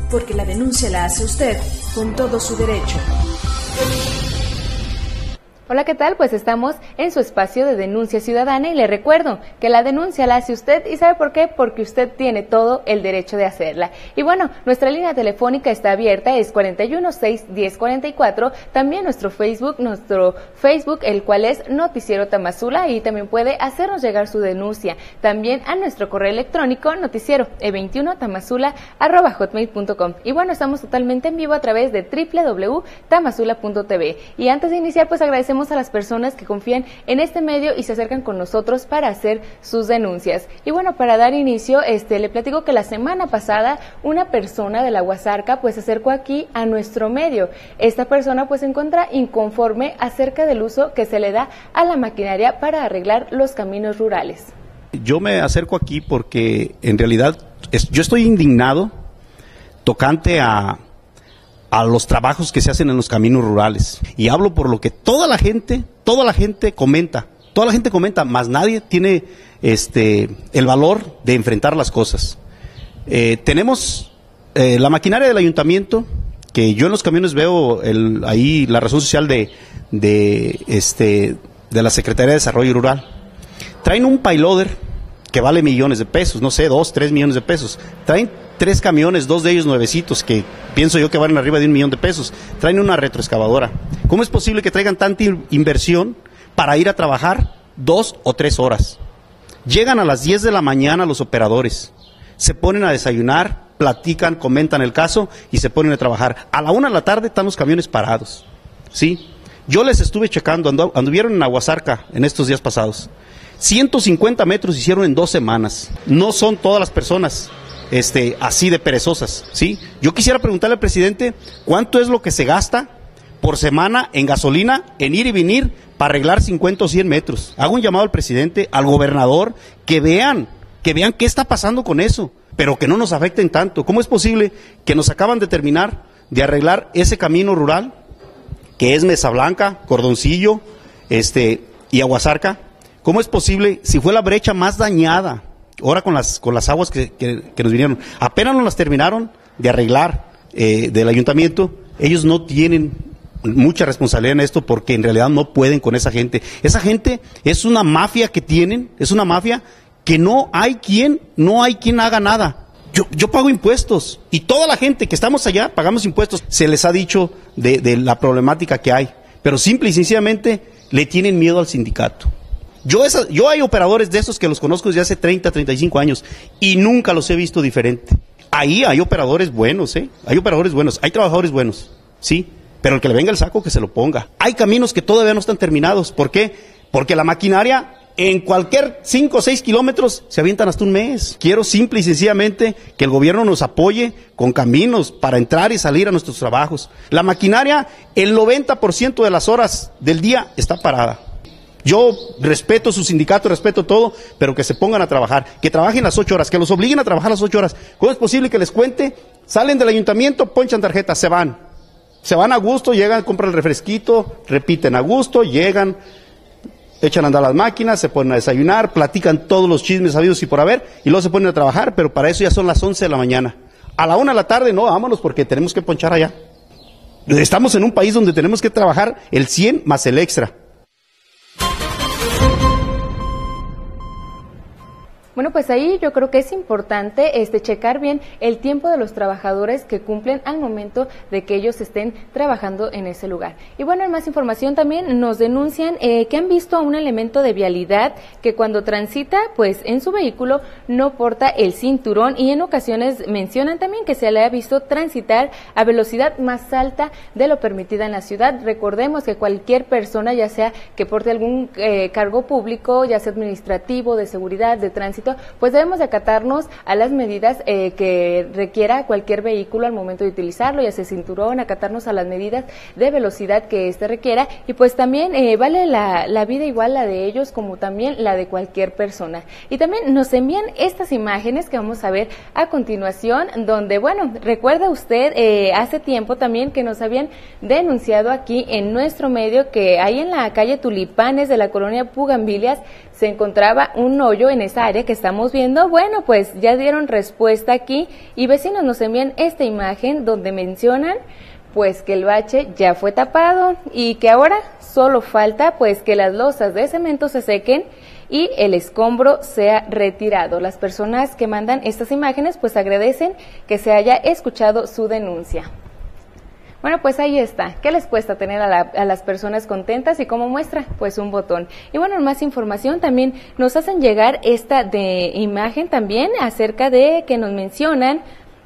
porque la denuncia la hace usted con todo su derecho. Hola, ¿qué tal? Pues estamos en su espacio de denuncia ciudadana y le recuerdo que la denuncia la hace usted y ¿sabe por qué? Porque usted tiene todo el derecho de hacerla. Y bueno, nuestra línea telefónica está abierta, es 41-6-10-44, también nuestro Facebook, el cual es Noticiero Tamazula, y también puede hacernos llegar su denuncia. También a nuestro correo electrónico noticiero21tamazula@hotmail.com. Y bueno, estamos totalmente en vivo a través de www.tamazula.tv. Y antes de iniciar, pues agradecemos a las personas que confían en este medio y se acercan con nosotros para hacer sus denuncias. Y bueno, para dar inicio, le platico que la semana pasada una persona de la Huasarca pues se acercó aquí a nuestro medio. Esta persona pues se encuentra inconforme acerca del uso que se le da a la maquinaria para arreglar los caminos rurales. Yo me acerco aquí porque en realidad yo estoy indignado tocante a los trabajos que se hacen en los caminos rurales. Y hablo por lo que toda la gente comenta, más nadie tiene el valor de enfrentar las cosas. Tenemos la maquinaria del ayuntamiento, que yo en los camiones veo ahí la razón social de la Secretaría de Desarrollo Rural. Traen un payloader que vale millones de pesos, no sé, 2-3 millones de pesos. Traen 3 camiones, 2 de ellos nuevecitos, que pienso yo que valen arriba de $1 millón. Traen una retroexcavadora. ¿Cómo es posible que traigan tanta inversión para ir a trabajar 2 o 3 horas? Llegan a las 10 de la mañana los operadores, se ponen a desayunar, platican, comentan el caso y se ponen a trabajar. A la 1 de la tarde están los camiones parados, ¿sí? Yo les estuve checando, anduvieron en Aguasarca en estos días pasados. 150 metros hicieron en 2 semanas. No son todas las personas así de perezosas, ¿sí? Yo quisiera preguntarle al presidente cuánto es lo que se gasta por semana en gasolina, en ir y venir para arreglar 50 o 100 metros. Hago un llamado al presidente, al gobernador, que vean qué está pasando con eso, pero que no nos afecten tanto. ¿Cómo es posible que nos acaban de terminar de arreglar ese camino rural, que es Mesa Blanca, Cordoncillo, y Aguasarca? ¿Cómo es posible, si fue la brecha más dañada, ahora con las aguas que nos vinieron, apenas nos las terminaron de arreglar del ayuntamiento? Ellos no tienen mucha responsabilidad en esto porque en realidad no pueden con esa gente. Esa gente es una mafia que tienen, es una mafia que no hay quien haga nada. Yo pago impuestos y toda la gente que estamos allá pagamos impuestos. Se les ha dicho de la problemática que hay, pero simple y sencillamente le tienen miedo al sindicato. Yo hay operadores de esos que los conozco desde hace 30, 35 años y nunca los he visto diferente. Ahí hay operadores buenos, hay operadores buenos, hay trabajadores buenos, sí, pero el que le venga el saco que se lo ponga. Hay caminos que todavía no están terminados. ¿Por qué? Porque la maquinaria en cualquier 5 o 6 kilómetros se avientan hasta un mes. Quiero simple y sencillamente que el gobierno nos apoye con caminos para entrar y salir a nuestros trabajos. La maquinaria, el 90% de las horas del día está parada. Yo respeto su sindicato, respeto todo, pero que se pongan a trabajar, que trabajen las 8 horas, que los obliguen a trabajar las 8 horas. ¿Cómo es posible que les cuente? Salen del ayuntamiento, ponchan tarjetas, se van a gusto, llegan, compran el refresquito, repiten a gusto, llegan, echan a andar las máquinas, se ponen a desayunar, platican todos los chismes sabidos y por haber, y luego se ponen a trabajar, pero para eso ya son las 11 de la mañana. A la 1 de la tarde, no, vámonos porque tenemos que ponchar allá. Estamos en un país donde tenemos que trabajar el 100 más el extra. Bueno, pues ahí yo creo que es importante checar bien el tiempo de los trabajadores que cumplen al momento de que ellos estén trabajando en ese lugar. Y bueno, en más información también nos denuncian que han visto a un elemento de vialidad que cuando transita, pues en su vehículo no porta el cinturón, y en ocasiones mencionan también que se le ha visto transitar a velocidad más alta de lo permitida en la ciudad. Recordemos que cualquier persona, ya sea que porte algún cargo público, ya sea administrativo, de seguridad, de tránsito, pues debemos de acatarnos a las medidas que requiera cualquier vehículo al momento de utilizarlo, ya sea cinturón, acatarnos a las medidas de velocidad que requiera, y pues también vale la vida igual la de ellos como también la de cualquier persona. Y también nos envían estas imágenes que vamos a ver a continuación, donde, bueno, recuerda usted hace tiempo también que nos habían denunciado aquí en nuestro medio que ahí en la calle Tulipanes de la colonia Pugambilias se encontraba un hoyo en esa área que estamos viendo, bueno, pues ya dieron respuesta aquí y vecinos nos envían esta imagen donde mencionan pues que el bache ya fue tapado y que ahora solo falta pues que las losas de cemento se sequen y el escombro sea retirado. Las personas que mandan estas imágenes pues agradecen que se haya escuchado su denuncia. Bueno, pues ahí está. ¿Qué les cuesta tener a las personas contentas? Y como muestra, pues un botón. Y bueno, más información también nos hacen llegar esta de imagen también acerca de que nos mencionan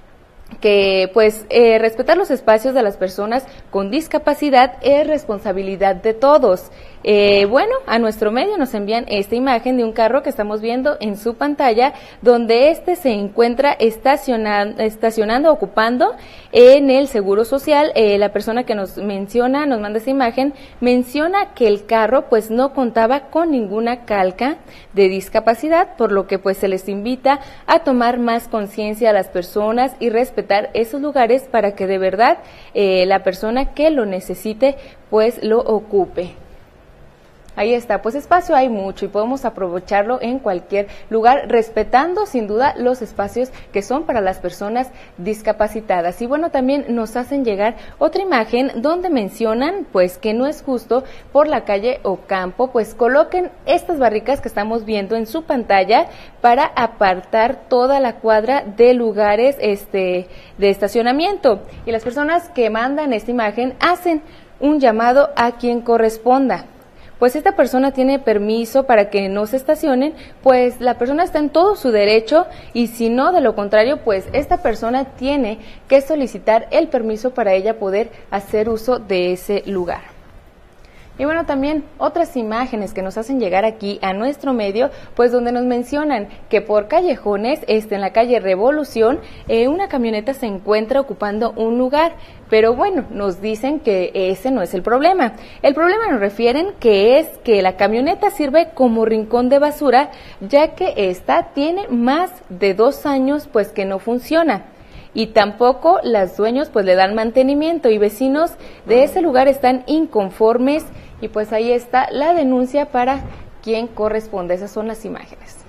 que pues respetar los espacios de las personas con discapacidad es responsabilidad de todos. Bueno, a nuestro medio nos envían esta imagen de un carro que estamos viendo en su pantalla, donde se encuentra estacionando, ocupando en el Seguro Social. La persona que nos manda esa imagen, menciona que el carro pues no contaba con ninguna calca de discapacidad, por lo que pues se les invita a tomar más conciencia a las personas y respetar esos lugares para que de verdad la persona que lo necesite pues lo ocupe. Ahí está, pues espacio hay mucho y podemos aprovecharlo en cualquier lugar, respetando sin duda los espacios que son para las personas discapacitadas. Y bueno, también nos hacen llegar otra imagen donde mencionan pues que no es justo por la calle Ocampo, pues coloquen estas barricas que estamos viendo en su pantalla para apartar toda la cuadra de lugares de estacionamiento. Y las personas que mandan esta imagen hacen un llamado a quien corresponda. Pues esta persona tiene permiso para que no se estacionen, pues la persona está en todo su derecho y si no, de lo contrario, pues esta persona tiene que solicitar el permiso para ella poder hacer uso de ese lugar. Y bueno, también otras imágenes que nos hacen llegar aquí a nuestro medio, pues donde nos mencionan que por callejones, en la calle Revolución, una camioneta se encuentra ocupando un lugar, pero bueno, nos dicen que ese no es el problema. El problema nos refieren que es que la camioneta sirve como rincón de basura, ya que esta tiene más de 2 años pues que no funciona. Y tampoco los dueños pues le dan mantenimiento y vecinos de ese lugar están inconformes y pues ahí está la denuncia para quien corresponde. Esas son las imágenes.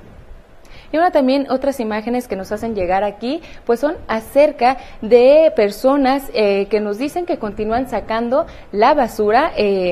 Y bueno, también otras imágenes que nos hacen llegar aquí pues son acerca de personas que nos dicen que continúan sacando la basura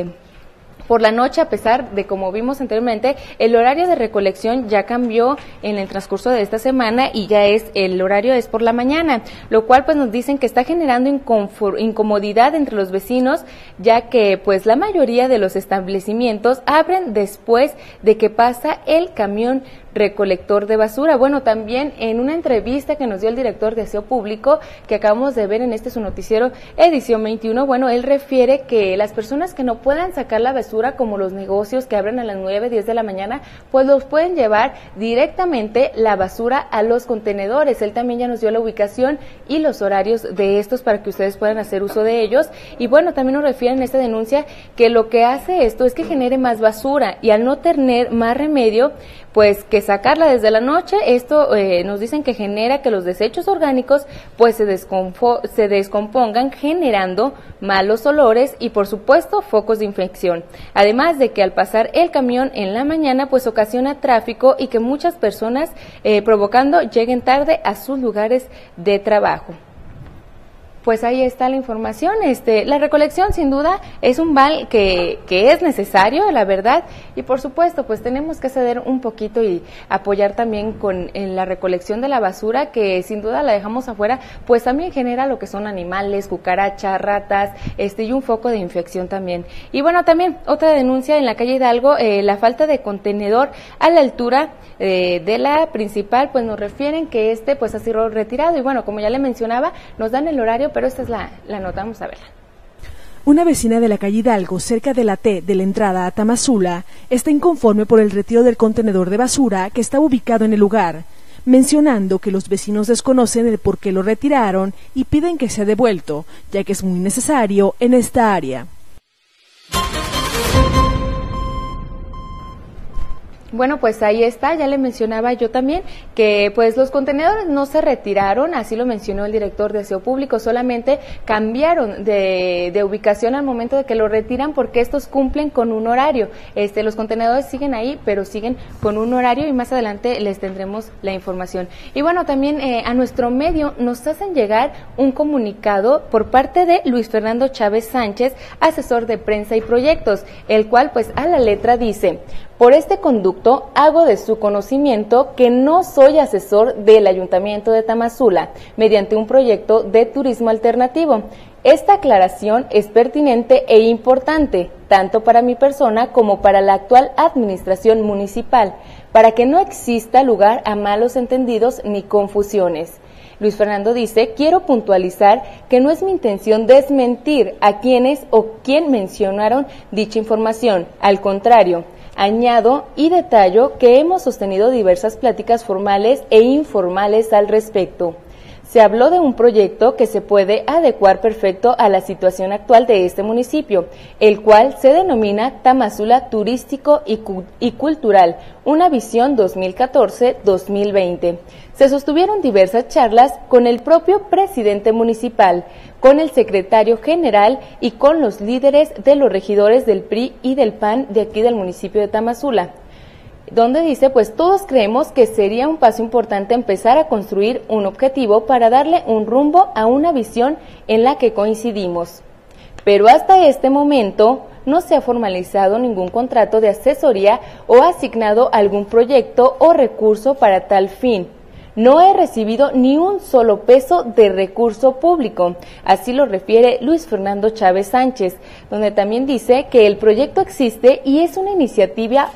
por la noche, a pesar de, como vimos anteriormente, el horario de recolección ya cambió en el transcurso de esta semana y ya el horario es por la mañana, lo cual pues nos dicen que está generando incomodidad entre los vecinos, ya que pues la mayoría de los establecimientos abren después de que pasa el camión recolector de basura. Bueno, también en una entrevista que nos dio el director de Aseo Público, que acabamos de ver en su noticiero edición 21, bueno, él refiere que las personas que no puedan sacar la basura, como los negocios que abren a las 9, 10 de la mañana, pues los pueden llevar directamente la basura a los contenedores. Él también ya nos dio la ubicación y los horarios de estos para que ustedes puedan hacer uso de ellos. Y bueno, también nos refieren en esta denuncia que lo que hace esto es que genere más basura y al no tener más remedio, pues que sacarla desde la noche, esto nos dicen que genera que los desechos orgánicos pues se descompongan, generando malos olores y por supuesto focos de infección. Además de que al pasar el camión en la mañana pues ocasiona tráfico y que muchas personas provocando lleguen tarde a sus lugares de trabajo. Pues ahí está la información. La recolección sin duda es un mal que es necesario, la verdad, y por supuesto pues tenemos que ceder un poquito y apoyar también en la recolección de la basura, que sin duda la dejamos afuera, pues también genera lo que son animales, cucarachas, ratas, y un foco de infección también. Y bueno, también otra denuncia en la calle Hidalgo, la falta de contenedor a la altura de la principal, pues nos refieren que pues ha sido retirado y bueno, como ya le mencionaba, nos dan el horario, pero esta es la nota, vamos a verla. Una vecina de la calle Hidalgo, cerca de la T de la entrada a Tamazula, está inconforme por el retiro del contenedor de basura que está ubicado en el lugar, mencionando que los vecinos desconocen el por qué lo retiraron y piden que sea devuelto, ya que es muy necesario en esta área. Bueno, pues ahí está, ya le mencionaba yo también que pues los contenedores no se retiraron, así lo mencionó el director de Aseo Público, solamente cambiaron de ubicación al momento de que lo retiran porque estos cumplen con un horario. Los contenedores siguen ahí, pero siguen con un horario y más adelante les tendremos la información. Y bueno, también a nuestro medio nos hacen llegar un comunicado por parte de Luis Fernando Chávez Sánchez, asesor de prensa y proyectos, el cual pues a la letra dice: por este conducto hago de su conocimiento que no soy asesor del Ayuntamiento de Tamazula mediante un proyecto de turismo alternativo. Esta aclaración es pertinente e importante, tanto para mi persona como para la actual administración municipal, para que no exista lugar a malos entendidos ni confusiones. Luis Fernando dice: quiero puntualizar que no es mi intención desmentir a quienes o quien mencionaron dicha información, al contrario. Añado y detallo que hemos sostenido diversas pláticas formales e informales al respecto. Se habló de un proyecto que se puede adecuar perfecto a la situación actual de este municipio, el cual se denomina Tamazula Turístico y Cultural, una visión 2014-2020. Se sostuvieron diversas charlas con el propio presidente municipal, con el secretario general y con los líderes de los regidores del PRI y del PAN de aquí del municipio de Tamazula, donde dice, pues todos creemos que sería un paso importante empezar a construir un objetivo para darle un rumbo a una visión en la que coincidimos. Pero hasta este momento no se ha formalizado ningún contrato de asesoría o asignado algún proyecto o recurso para tal fin. No he recibido ni un solo peso de recurso público, así lo refiere Luis Fernando Chávez Sánchez, donde también dice que el proyecto existe y es una iniciativa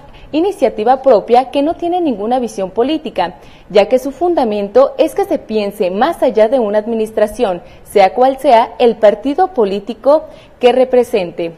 propia que no tiene ninguna visión política, ya que su fundamento es que se piense más allá de una administración, sea cual sea el partido político que represente.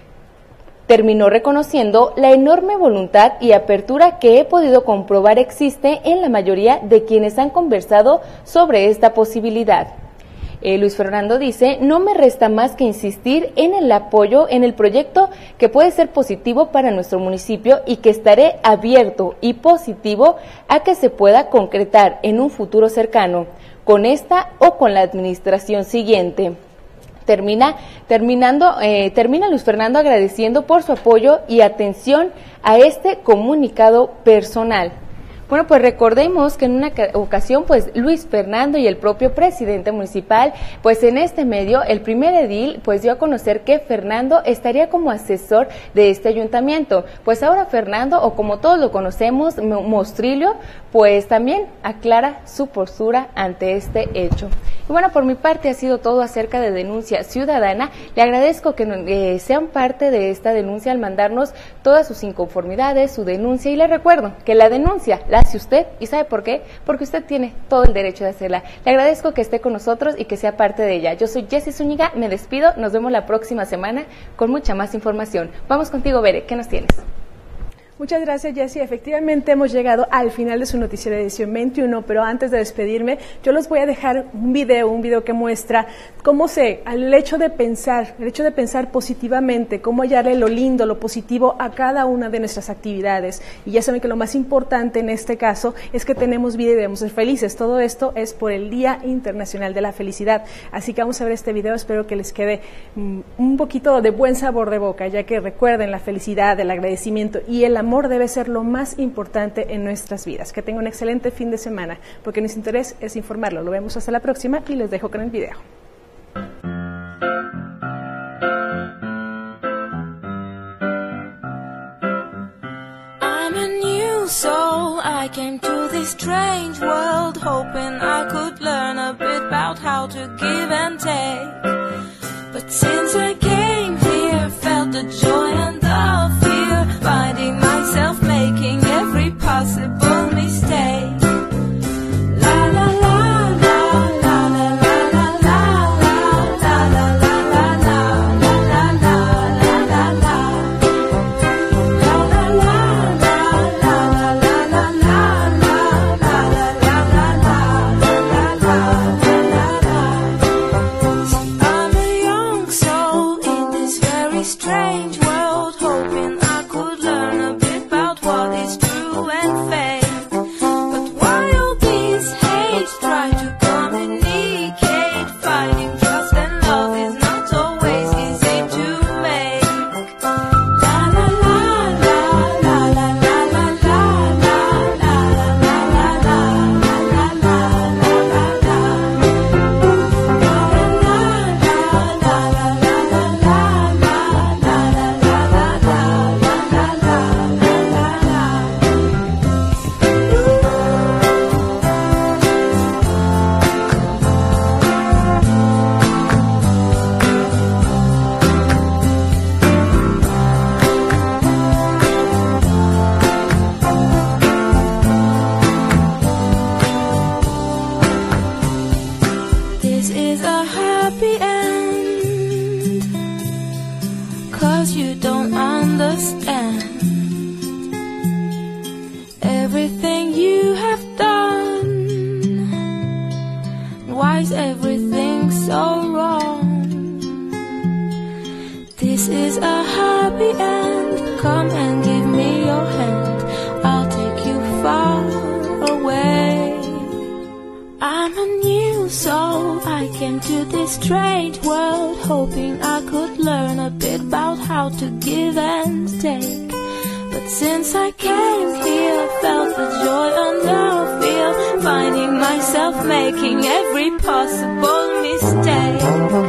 Terminó reconociendo la enorme voluntad y apertura que he podido comprobar existe en la mayoría de quienes han conversado sobre esta posibilidad. Luis Fernando dice: no me resta más que insistir en el apoyo en el proyecto que puede ser positivo para nuestro municipio y que estaré abierto y positivo a que se pueda concretar en un futuro cercano, con esta o con la administración siguiente. Termina Luis Fernando agradeciendo por su apoyo y atención a este comunicado personal. Bueno, pues recordemos que en una ocasión, pues Luis Fernando y el propio presidente municipal, pues en este medio, el primer edil, pues dio a conocer que Fernando estaría como asesor de este ayuntamiento. Pues ahora Fernando, o como todos lo conocemos, Mostrillo, pues también aclara su postura ante este hecho. Y bueno, por mi parte ha sido todo acerca de Denuncia Ciudadana. Le agradezco que sean parte de esta denuncia al mandarnos todas sus inconformidades, su denuncia, y le recuerdo que la denuncia la hace usted, ¿y sabe por qué? Porque usted tiene todo el derecho de hacerla. Le agradezco que esté con nosotros y que sea parte de ella. Yo soy Jessie Zúñiga, me despido, nos vemos la próxima semana con mucha más información. Vamos contigo, Bere, ¿qué nos tienes? Muchas gracias, Jessie. Efectivamente hemos llegado al final de su noticiero de edición 21, pero antes de despedirme, yo les voy a dejar un video que muestra cómo el hecho de pensar positivamente, cómo hallarle lo lindo, lo positivo a cada una de nuestras actividades. Y ya saben que lo más importante en este caso es que tenemos vida y debemos ser felices. Todo esto es por el Día Internacional de la Felicidad. Así que vamos a ver este video, espero que les quede un poquito de buen sabor de boca, ya que recuerden la felicidad, el agradecimiento y el amor debe ser lo más importante en nuestras vidas. Que tengan un excelente fin de semana, porque nuestro interés es informarlo. Lo vemos hasta la próxima y les dejo con el video. I'm a new soul. I came to this strange world hoping I could learn a bit about how to give and take. But since I came here, felt the joy and the fear, finding myself making every possible mistake. La la la la la la la la la la la la la la la la la. I'm a young soul in this very strange world. give me your hand, I'll take you far away. I'm a new soul, I came to this strange world, hoping I could learn a bit about how to give and take. But since I came here, I felt the joy I now feel, finding myself making every possible mistake.